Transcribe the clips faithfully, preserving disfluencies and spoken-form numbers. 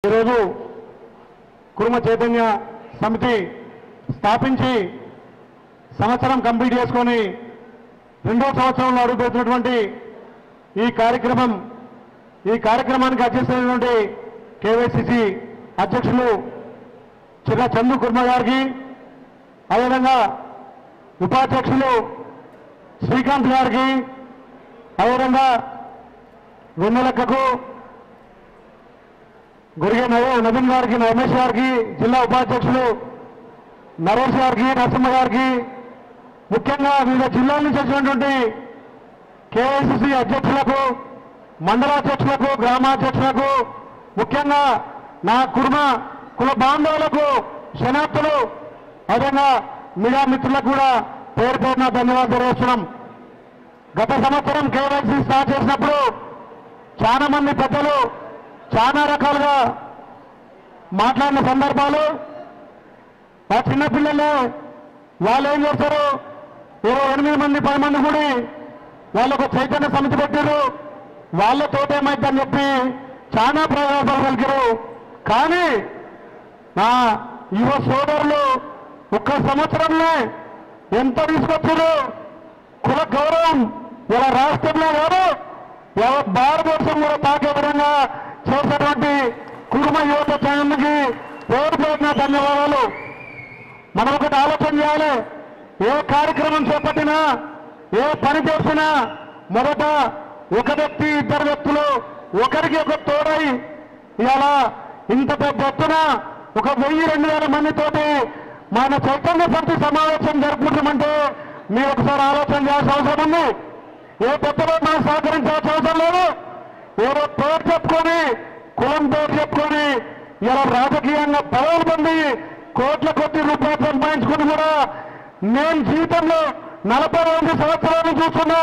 ఈరోజు కుర్మ చైతన్య సమితి స్థాపించి సంవత్సరం కంప్లీట్ చేసుకొని రెండో సంవత్సరంలో అడుగుపెట్టినటువంటి ఈ కార్యక్రమం ఈ కార్యక్రమానికి అధ్యక్షులైనటువంటి కేవైసీసీ అధ్యక్షులు చిన్న చందు కుర్మ గారికి, అదేవిధంగా ఉపాధ్యక్షులు శ్రీకాంత్ గారికి, అదేవిధంగా వెన్నెలక్కకు, గురిగే నవీన్ గారికి, రమేష్ గారికి, జిల్లా ఉపాధ్యక్షులు నరేష్ గారికి, నరసింహ గారికి, ముఖ్యంగా వివిధ జిల్లాల నుంచి వచ్చినటువంటి కేఐసిసి అధ్యక్షులకు, మండలాధ్యక్షులకు, గ్రామాధ్యక్షులకు, ముఖ్యంగా నా కుర్మ కుల బాంధవులకు శనార్థులు, అదేవిధంగా మీడియా మిత్రులకు కూడా పేరు పేరున ధన్యవాదాలు తెలియజేస్తున్నాం. గత సంవత్సరం కేవైసీ స్టార్ట్ చేసినప్పుడు చాలా మంది పెద్దలు చాలా రకాలుగా మాట్లాడిన సందర్భాలు, ఆ చిన్నపిల్లలు వాళ్ళు ఏం చేస్తారు, ఇరవై ఎనిమిది మంది పది మంది కూడి వాళ్ళు ఒక చైతన్య సమితి పెట్టారు, వాళ్ళతోటేమైందని చెప్పి చాలా ప్రయోజనాలు కలిగారు. కానీ నా యువ సోదరులు ఒక్క సంవత్సరంలో ఎంత తీసుకొచ్చారు, కుల గౌరవం ఇలా రాష్ట్రంలో కాదు భారతదేశం కూడా తాకే విధంగా చేసినటువంటి కుటుంబ యువత ఛానల్కి పేరు పేరున ధన్యవాదాలు. మనం ఒకటి ఆలోచన చేయాలి, ఏ కార్యక్రమం చేపట్టినా ఏ పని చేసినా మొదట ఒక వ్యక్తి ఇద్దరు వ్యక్తులు ఒకరికి ఒక తోడై ఇలా ఇంత పెద్ద ఎత్తున ఒక వెయ్యి రెండు వేల మందితోటి మన చైతన్య సమితి సమావేశం జరుపుకుంటామంటే మీరు ఒకసారి ఆలోచన చేయాల్సిన అవసరం ఉంది. ఏ పెద్దలో మనం సహకరించాల్సిన అవసరం లేదు. ఏదో పేరు చెప్పుకొని కులం పేరు చెప్పుకొని ఇలా రాజకీయంగా పదవులు పొంది కోట్ల కొద్ది రూపాయలు సంపాదించుకుని కూడా నేను జీవితంలో నలభై రెండు సంవత్సరాలు చూస్తున్నా,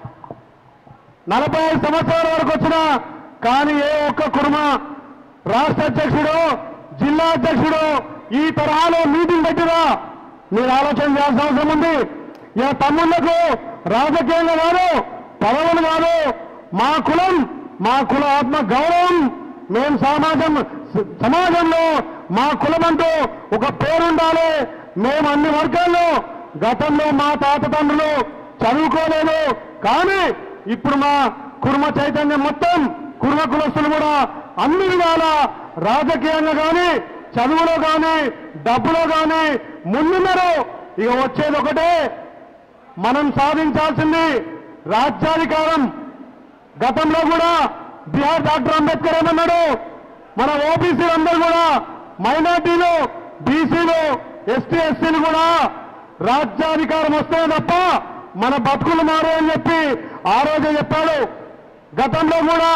నలభై ఐదు సంవత్సరాల వరకు వచ్చినా కానీ ఏ ఒక్క కుర్మ రాష్ట్ర అధ్యక్షుడు జిల్లా అధ్యక్షుడు ఈ తరహాలో మీటింగ్ పెట్టినా మీరు ఆలోచన చేయాల్సిన అవసరం ఉంది. ఇలా తమ్ముళ్లకు రాజకీయంగా కాదు పదవులు కాదు, మా కులం మా కుల ఆత్మ గౌరవం, మేము సమాజం సమాజంలో మా కులం అంటూ ఒక పేరుండాలి. మేము అన్ని వర్గాల్లో గతంలో మా తాత తండ్రులు చదువుకోలేదు, కానీ ఇప్పుడు మా కుర్మ చైతన్యం మొత్తం కుర్మ కులస్తులు కూడా అన్ని విధాల రాజకీయంగా కానీ చదువులో కానీ డబ్బులో కానీ ముందున్నారు. ఇక వచ్చేది ఒకటే, మనం సాధించాల్సింది రాజ్యాధికారం. గతంలో కూడా బిహార్ డాక్టర్ అంబేద్కర్ ఏమన్నాడు, మన ఓబీసీలు అందరూ కూడా మైనార్టీలు బీసీలు ఎస్టీ ఎస్సీలు కూడా రాజ్యాధికారం వస్తే తప్ప మన బతుకులు మారే అని చెప్పి ఆ రోజే చెప్పాడు. గతంలో కూడా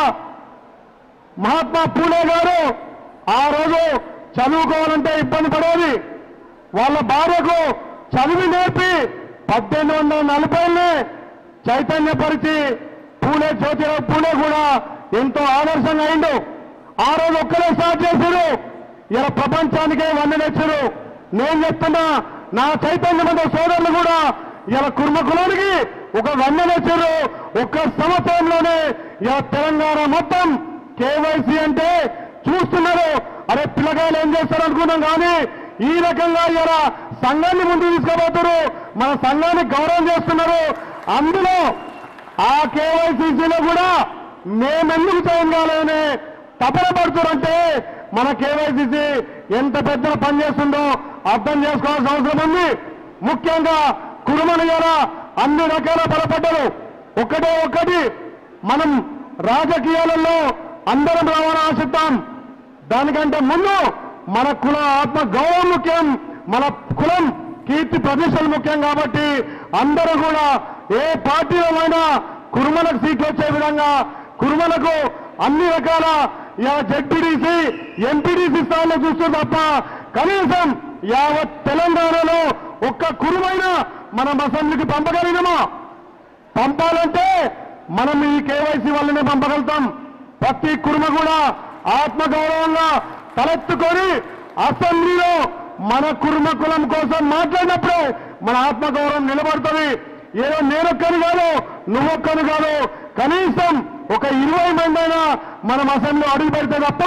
మహాత్మా పూలే గారు ఆ రోజు చదువుకోవాలంటే ఇబ్బంది పడేది, వాళ్ళ భార్యకు చదివి నేర్పి పద్దెనిమిది వందల నలభైనే చైతన్యపరిచి పూలే జ్యోతిరావు పూలే కూడా ఎంతో ఆదర్శంగా అయిండు. ఆ రోజు ఒక్కరే స్టార్ట్ చేశారు, ఇలా ప్రపంచానికే వందనెచ్చారు. నేను చెప్తున్నా నా చైతన్యమైన సోదరులు కూడా ఇలా కుర్మ కులానికి ఒక వందనెచ్చారు. ఒక్క సంవత్సరంలోనే ఇలా తెలంగాణ మొత్తం కేవైసీ అంటే చూస్తున్నారు. అరే పిల్లకాయలు ఏం చేస్తారు అనుకున్నాం, కానీ ఈ రకంగా ఇలా సంఘాన్ని ముందుకు తీసుకుపోతారు, మన సంఘాన్ని గౌరవం చేస్తున్నారు. అందులో ఆ కేవైసీసీలో కూడా మేమెందుకు చేయాలని తపన పడుతున్నారంటే మన కేవైసీసీ ఎంత పెద్ద పని చేస్తుందో అర్థం చేసుకోవాల్సిన అవసరం ఉంది. ముఖ్యంగా కురుమలు ఇలా అన్ని రకాల బలపడ్డరు. ఒకటే ఒకటి, మనం రాజకీయాలలో అందరం రావాలని ఆశిద్దాం. దానికంటే ముందు మన కుల ఆత్మ గౌరవం ముఖ్యం, మన కులం కీర్తి ప్రతిష్టలు ముఖ్యం. కాబట్టి అందరూ కూడా ఏ పార్టీలోనైనా కురుమలకు సీట్లు వచ్చే విధంగా కురుమలకు అన్ని రకాల జెడ్పీడీసీ ఎంపీడీసీ స్థాయిలో చూస్తూ తప్ప కనీసం యావత్ తెలంగాణలో ఒక్క కురుమైనా మనం అసెంబ్లీకి పంపగలిగినామా? పంపాలంటే మనం ఈ కేవైసీ వల్లనే పంపగలుగుతాం. ప్రతి కుర్మ కూడా ఆత్మగౌరవంగా తలెత్తుకొని అసెంబ్లీలో మన కుర్మ కులం కోసం మాట్లాడినప్పుడు మన ఆత్మగౌరవం నిలబడుతుంది. ఏదో నేనొక్కని కాదు నువ్వొక్కని కాదు, కనీసం ఒక ఇరవై మంది అయినా మనం అసెంబ్లీలో అడుగు పెడితే తప్ప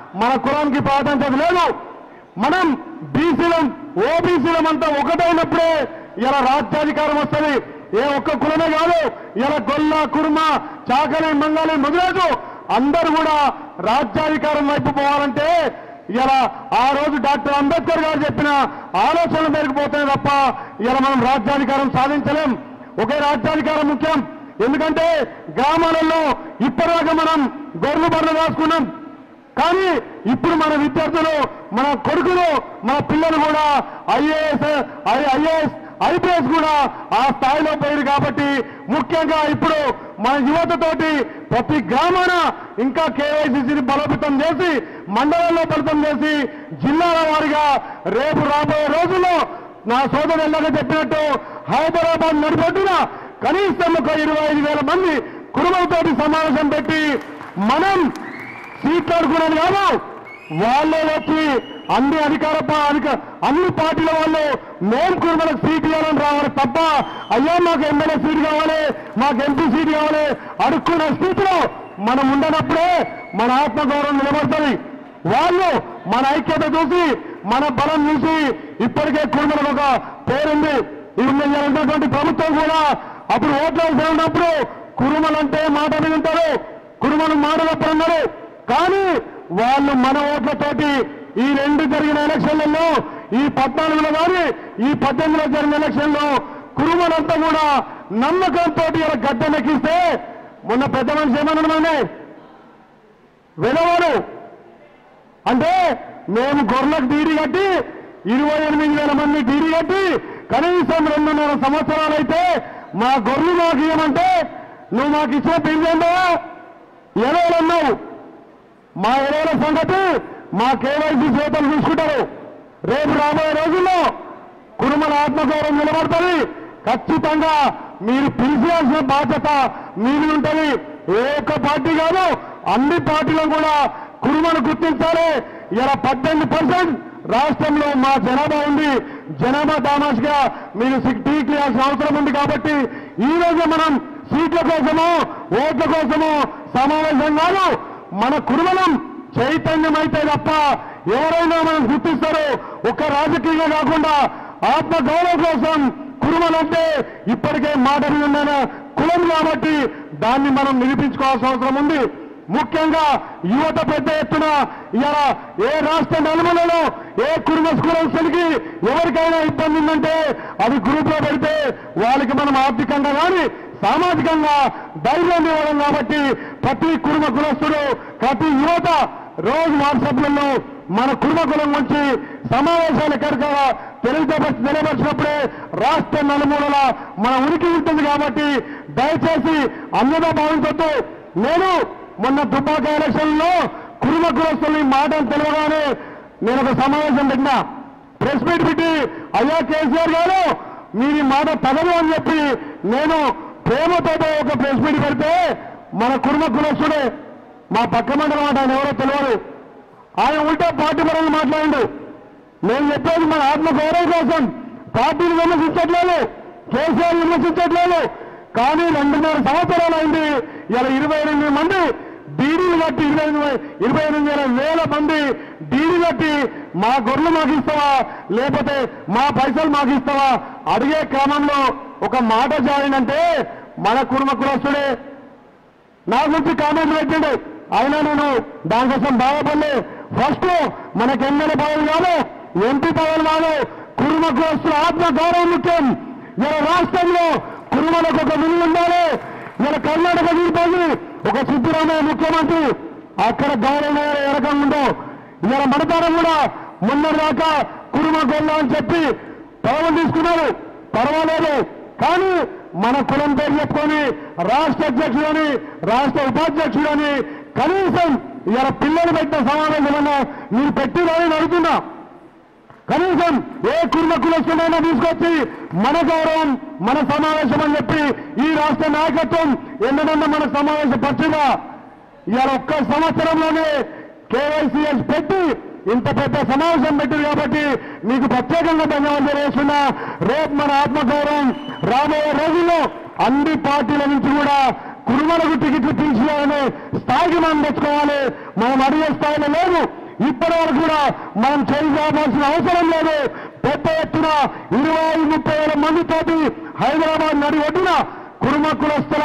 మన కులానికి ప్రాధాన్యత లేదు. మనం బీసీలం ఓబీసీలం అంతా ఒకటైనప్పుడే ఇలా రాజ్యాధికారం వస్తుంది. ఏ ఒక్క కులమే కాదు, ఇలా గొల్ల కుర్మ చాకలి మంగళి మొదలైన అందరూ కూడా రాజ్యాధికారం వైపు పోవాలంటే ఇలా ఆ రోజు డాక్టర్ అంబేద్కర్ గారు చెప్పిన ఆలోచనలు మేరకు పోతాయి తప్ప ఇలా మనం రాజ్యాధికారం సాధించలేం. ఒకే రాజ్యాధికారం ముఖ్యం. ఎందుకంటే గ్రామాలలో ఇప్పటిదాకా మనం గొర్రెలు బర్రెలు రాసుకున్నాం. కానీ ఇప్పుడు మన విద్యార్థులు, మన కొడుకులు, మన పిల్లలు కూడా ఐఏఎస్ ఐఏఎస్ ఐపీఎస్ కూడా ఆ స్థాయిలో పోయారు. కాబట్టి ముఖ్యంగా ఇప్పుడు మన యువతతోటి ప్రతి గ్రామాన ఇంకా కేవైసీసీని బలోపేతం చేసి మండలాల్లో బలోపేతం చేసి జిల్లాల వారిగా రేపు రాబోయే రోజుల్లో నా సోదరు ఎలాగ చెప్పినట్టు హైదరాబాద్ నడిపొట్టున కనీసం ఒక ఇరవై ఐదు వేల మంది కుటుంబంతోటి సమావేశం పెట్టి మనం సీట్లు అడుగున్నాను కాదు, వాళ్ళే వచ్చి అన్ని అధికార అన్ని పార్టీల వాళ్ళు మేము కుటుంబాలకు సీట్ ఇవ్వాలని రావాలి తప్ప అయ్యా మాకు ఎమ్మెల్యే సీట్ కావాలి, మాకు ఎంపీ సీట్ కావాలి అడుక్కునే స్థితిలో మనం ఉండనప్పుడే మన ఆత్మగౌరవం నిలబడుతుంది. వాళ్ళు మన ఐక్యత చూసి మన బలం చూసి ఇప్పటికే కుటుంబాలకు ఒక పేరుంది. ఉన్నటువంటి ప్రభుత్వం కూడా అప్పుడు ఓట్లు ఉన్నప్పుడు కురుమలంటే మాట మీద ఉంటారు, కురుమలు మాటలప్పుడు ఉన్నారు. కానీ వాళ్ళు మన ఓట్లతోటి ఈ రెండు జరిగిన ఎలక్షన్లలో ఈ పద్నాలుగులో కానీ ఈ పద్దెనిమిదిలో జరిగిన ఎలక్షన్లో కురుమలంతా కూడా నమ్మకంతో ఇలా గడ్డనెక్కిస్తే మొన్న పెద్ద మనిషి ఏమన్నా వెలవారు అంటే మేము గొర్రెలకు డీడీ కట్టి ఇరవై ఎనిమిది వేల మంది డీడీ కట్టి కనీసం రెండున్నర సంవత్సరాలు అయితే మా గొర్రెలు మాకు ఇవ్వమంటే నువ్వు మాకు ఇచ్చిన పెంచేందా ఎరువులు అన్నావు. మా ఎరువుల సంగతి మా కేవైసీ చేతలు చూసుకుంటారు. రేపు రాబోయే రోజుల్లో కుటుంబాల ఆత్మగౌరవం నిలబడుతుంది. ఖచ్చితంగా మీరు పిలిచేయాల్సిన బాధ్యత మీది ఉంటుంది. ఏ ఒక్క పార్టీ కాదు, అన్ని పార్టీలను కూడా కుటుంబాన్ని గుర్తించాలి. ఇలా పద్దెనిమిది పర్సెంట్ రాష్ట్రంలో మా జనాభా ఉంది. జనాభా దామాషిగా మీరు టీ చేయాల్సిన అవసరం ఉంది. కాబట్టి ఈ రోజు మనం సీట్ల కోసమో ఓట్ల కోసమో సమావేశం కాదు, మన కుటుంబం చైతన్యం అయితే తప్ప ఎవరైనా మనం గుర్తిస్తారు. ఒక రాజకీయంగా కాకుండా ఆత్మ గౌరవం కోసం కుటుంబాలంటే ఇప్పటికే మాట మీద కులం కాబట్టి దాన్ని మనం నిరూపించుకోవాల్సిన అవసరం ఉంది. ముఖ్యంగా యువత పెద్ద ఎత్తున ఇలా ఏ రాష్ట్ర నలుమూలలో ఏ కుటుంబ స్కూల్స్కి ఎవరికైనా ఇబ్బంది ఉందంటే అది గ్రూప్ లో పెడితే వాళ్ళకి మనం ఆర్థికంగా కానీ సామాజికంగా ధైర్యం ఇవ్వడం. కాబట్టి ప్రతి కుటుంబ కులస్తుడు ప్రతి యువత రోజు వాట్సాప్లలో మన కుటుంబ కులం నుంచి సమావేశాలు ఎక్కడికా తెలియపరిచి నిలబరిచినప్పుడే రాష్ట్ర నలుమూలల మన ఉనికి ఉంటుంది. కాబట్టి దయచేసి అన్యదా భావించొద్దు. నేను మొన్న దుబ్బాక ఎలక్షన్లో కుటుంబ కులస్తులు మాటలు తెలియగానే నేను ఒక సమావేశం పెట్టినా, ప్రెస్ మీట్ పెట్టి అయ్యా కేసీఆర్ గారు మీరు మాట తగదు అని చెప్పి నేను ప్రేమతో ఒక ప్రెస్ మీట్ పెడితే మన కుటుంబ కులస్తుడే మా పక్క మండలం మాట ఆయన ఎవరో తెలియదు. ఆయన ఉల్టా పార్టీ పరంగా మాట్లాడిండు. నేను చెప్పేది మన ఆత్మగౌరవం కోసం పార్టీని విమర్శించట్లేదు, కేసీఆర్ విమర్శించట్లేదు. కానీ రెండున్నర సంవత్సరాలు అయింది. ఇలా ఇరవై ఎనిమిది మంది డీడీలు కట్టి ఇరవై ఎనిమిది ఇరవై ఎనిమిది వేల మంది డీడీ కట్టి మా గొర్రెలు మాకు ఇస్తావా లేకపోతే మా పైసలు మాకు ఇస్తావా అడిగే క్రమంలో ఒక మాట జారినంటే మన కుటుంబ కులస్తుడే నా గురించి కామెంట్ పెట్టిండు. అయినా నేను దానికోసం బాధపడలే. ఫస్ట్ మనకు ఎమ్మెల్యే పదవులు కాదు, ఎంపీ పదవులు కాదు, కుటుంబ కులస్తుల ఆత్మ గౌరవం ముఖ్యం. ఇలా రాష్ట్రంలో కుటుంబాలకు ఒక విలువ ఉండాలి. ఇలా కర్ణాటక తీర్పది ఒక సిద్ధరామయ్య ముఖ్యమంత్రి అక్కడ గౌరవం ఏ రకంగా ఉందో ఇలా మనతారం కూడా మొన్నటిదాకా కుటుంబ గొల్ల అని చెప్పి పదవులు తీసుకున్నారు. పర్వాలేదు. కానీ మన కులం పేరు చెప్పుకొని రాష్ట్ర అధ్యక్షుడని రాష్ట్ర ఉపాధ్యక్షుడని కనీసం ఇలా పిల్లలు పెట్టిన సమావేశాలను మీరు పెట్టిరని అడుగుతున్నా. కనీసం ఏ కుటుంబ కులస్తుడైనా తీసుకొచ్చి మన గౌరవం మన సమావేశం అని చెప్పి ఈ రాష్ట్ర నాయకత్వం ఎన్నడన్నా మన సమావేశం పచ్చిగా ఇవాళ ఒక్క సంవత్సరంలోనే కేవైసీఎస్ పెట్టి ఇంత పెద్ద సమావేశం పెట్టింది. కాబట్టి మీకు ప్రత్యేకంగా ధన్యవాదాలు చేస్తున్నా. రేపు మన ఆత్మగౌరవం రాబోయే రోజుల్లో అన్ని పార్టీల నుంచి కూడా కుటుంబాలకు టికెట్లు తీసుకోవాలనే స్థాయికి మనం తెచ్చుకోవాలి. మనం అడిగే స్థాయిలో లేదు. ఇప్పటి వరకు కూడా మనం చేయాల్సిన అవసరం లేదు. పెద్ద ఎత్తున ఇరవై ఐదు ముప్పై వేల మందితోటి హైదరాబాద్ నడి ఒడ్డున కుర్మ కులస్తుల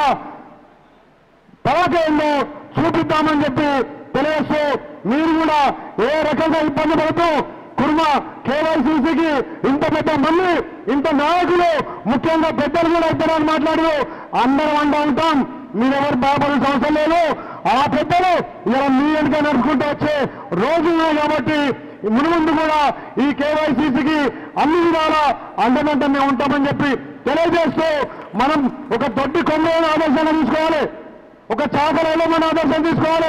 తలకేందో చూపిద్దామని చెప్పి తెలియస్తూ మీరు కూడా ఏ రకంగా ఇబ్బంది పడుతూ కుర్మ కేవైసీసీకి ఇంత పెద్ద మంది ఇంత నాయకులు ముఖ్యంగా పెద్దలు కూడా ఇద్దరని మాట్లాడు అందరం అంటూ ఉంటాం. మీరెవరు బాధపడాల్సిన అవసరం లేదు. ఆ పెద్దలు ఇలా మీ వెనుక నడుచుకుంటూ వచ్చే రోజున్నాయి కాబట్టి మునుముందు కూడా ఈ కేవైసీసీకి అన్ని విధాల అండదంట మేము ఉంటామని చెప్పి తెలియజేస్తూ మనం ఒక దొడ్డి కొమ్మని ఆదర్శంగా తీసుకోవాలి, ఒక చాకలలో మన ఆదర్శం తీసుకోవాలి.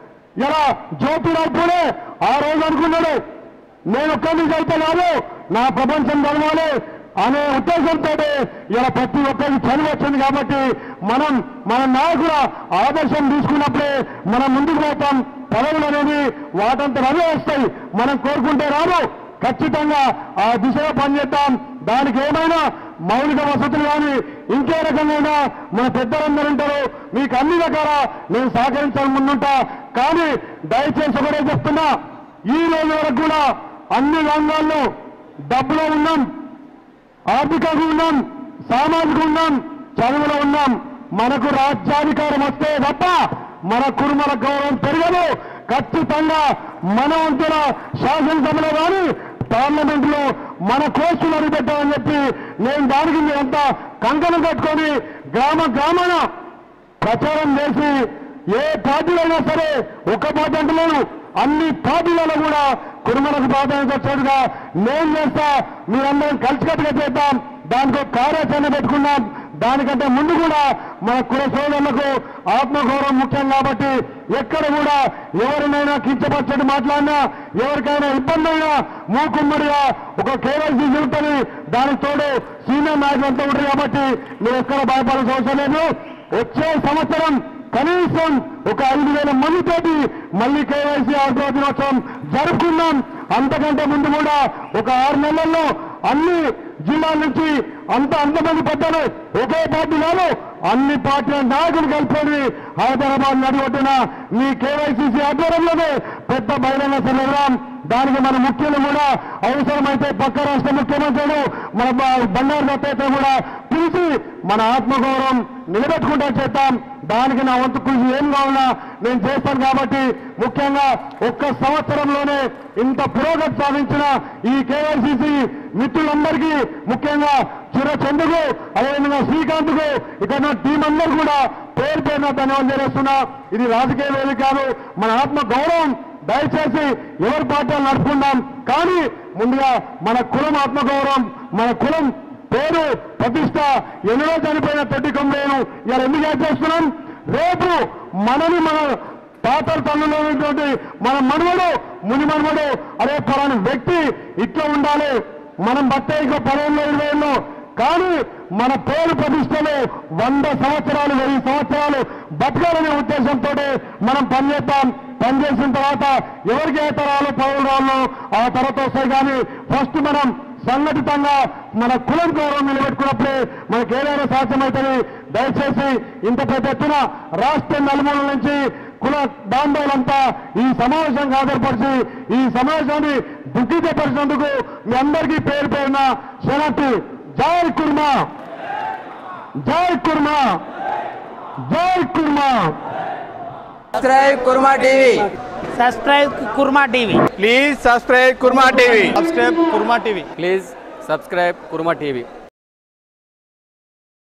ఇలా జ్యోతిరావు పూలే ఆ రోజు అనుకున్నాడు నేను ఒక్కడి నుంచి అయితే కాదు నా ప్రపంచం చదవాలి అనే ఉద్దేశంతో ఇలా ప్రతి ఒక్కరికి చదువు వచ్చింది. కాబట్టి మనం మన నాయకుల ఆదర్శం తీసుకున్నప్పుడే మనం ముందుకు పోతాం. పదవులు అనేది వాటంతా అవే వస్తాయి, మనం కోరుకుంటే రాదు. ఖచ్చితంగా ఆ దిశగా పనిచేద్దాం. దానికి ఏమైనా మౌలిక వసతులు కానీ ఇంకే రకంగా మన పెద్దలందరూ ఉంటారు, మీకు అన్ని రకాల నేను సహకరించాలని ముందుంటా. కానీ దయచేసి ఒకటే చెప్తున్నా, ఈ రోజు వరకు కూడా అన్ని రంగాల్లో డబ్బులో ఉన్నాం, ఆర్థికంగా ఉన్నాం, సామాజికంగా ఉన్నాం, చదువులో ఉన్నాం. మనకు రాజ్యాధికారం వస్తే తప్ప మన కుర్మల గౌరవం పెరగదు. ఖచ్చితంగా మన వంతుల శాసనసభలో కానీ పార్లమెంట్ లో మన కోర్సులు అనిపెట్టామని చెప్పి నేను దానికి మీరంతా కంకణం కట్టుకొని గ్రామ గ్రామాన ప్రచారం చేసి ఏ పార్టీలైనా సరే ఒక పార్టీ అంటలేను అన్ని పార్టీలలో కూడా కుర్మలకు ప్రాధాన్యత వచ్చేట్టుగా నేను చేస్తా. మీరందరం కలిసికట్టుగా చేద్దాం. దానికి కార్యాచరణ పెట్టుకున్నాం. దానికంటే ముందు కూడా మన కుల సోదరులకు ఆత్మగౌరవం ముఖ్యం కాబట్టి ఎక్కడ కూడా ఎవరినైనా కించపరచని మాట్లాడినా ఎవరికైనా ఇబ్బంది అయినా మూకుమ్మడిగా ఒక కేవైసీ జరుగుతుంది. దానికి తోడు సీనియర్ నాయకులంతా ఉంటారు కాబట్టి మీరు ఎక్కడ భయపడాల్సిన అవసరం లేదు. వచ్చే సంవత్సరం కనీసం ఒక ఐదు వేల మందితోటి మళ్ళీ కేవైసీ ఆవిర్భావ దినోత్సవం జరుపుకున్నాం. అంతకంటే ముందు కూడా ఒక ఆరు నెలల్లో అన్ని జిల్లాల నుంచి అంత అంతమంది పెద్దలు ఒకే పార్టీ కాదు అన్ని పార్టీల నాయకులు కలిపి హైదరాబాద్ నడిగొట్టిన మీ కేవైసీసీ ఆధ్వర్యంలోనే పెద్ద బహిరంగ సభ. దానికి మన ముఖ్యులు కూడా అవసరమైతే పక్క రాష్ట్ర ముఖ్యమంత్రులు మన బండారు దత్తైతే కూడా పిలిచి మన ఆత్మగౌరవం నిలబెట్టుకుంటా చేద్దాం. దానికి నా వంతు కృషి ఏం కావాలా నేను చేస్తాను. కాబట్టి ముఖ్యంగా ఒక్క సంవత్సరంలోనే ఇంత పురోగతి సాధించిన ఈ కేవైసీసీ మిత్రులందరికీ ముఖ్యంగా చిరచందుకు అదేవిధంగా శ్రీకాంత్కు ఇక్కడ టీం అందరూ కూడా పేరు పేరున ధన్యవాదాలు చేస్తున్నా. ఇది రాజకీయ వేదిక కాదు, మన ఆత్మ గౌరవం. దయచేసి ఎవరి పార్టీలు నడుపుకుందాం, కానీ ముందుగా మన కులం ఆత్మగౌరవం, మన కులం పేరు ప్రతిష్ట ఎన్నో చనిపోయిన తొట్టి కొమ్మేను ఇలా ఎందుకు యాడ్ చేస్తున్నాం. రేపు మనని మన తాతల తల్లులో ఉన్నటువంటి మన మనవడు ముని మనవడు అదే పలాని వ్యక్తి ఇట్లా ఉండాలి, మనం బట్టే ఇంకో పదవుల్లో ఇరవై ఏళ్ళు కానీ మన పేరు ప్రతిష్టలు వంద సంవత్సరాలు వెయ్యి సంవత్సరాలు బతకాలనే ఉద్దేశంతో మనం పనిచేద్దాం. పనిచేసిన తర్వాత ఎవరికి ఏ తరాలు పదవులు రాళ్ళు ఆ తర్వాత వస్తాయి. కానీ ఫస్ట్ మనం సంఘటితంగా మన కులం గౌరవం నిలబెట్టుకున్నప్పుడే మనకు ఏదైనా సాధ్యమవుతుంది. దయచేసి ఇంత పెద్ద ఎత్తున రాష్ట్ర నలుమూలల నుంచి కుల బాంధవులంతా ఈ సమావేశానికి ఆధారపరిచి ఈ సమావేశాన్ని దుఃఖితపరిచినందుకు మీ అందరికీ పేరు పేరున శరణి. జై కుర్మా, జై కుర్మా, జై kurma. Subscribe Kurma T V. Subscribe Kurma T V. Please subscribe Kurma T V. Subscribe Kurma T V. Please subscribe Kurma T V.